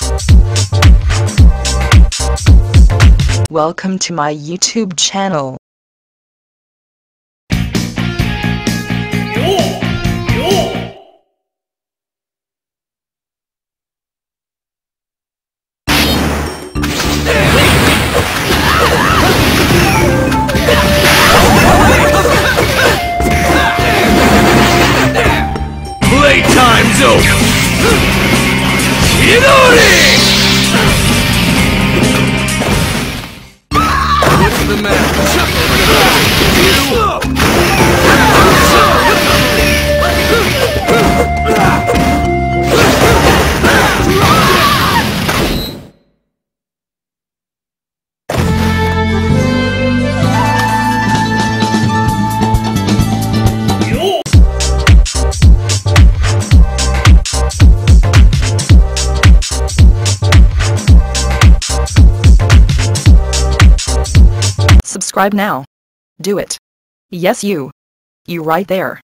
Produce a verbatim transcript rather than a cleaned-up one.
Welcome to my YouTube channel. Playtime's over! Chidori! What's the matter? Subscribe now. Do it. Yes, you. You right there.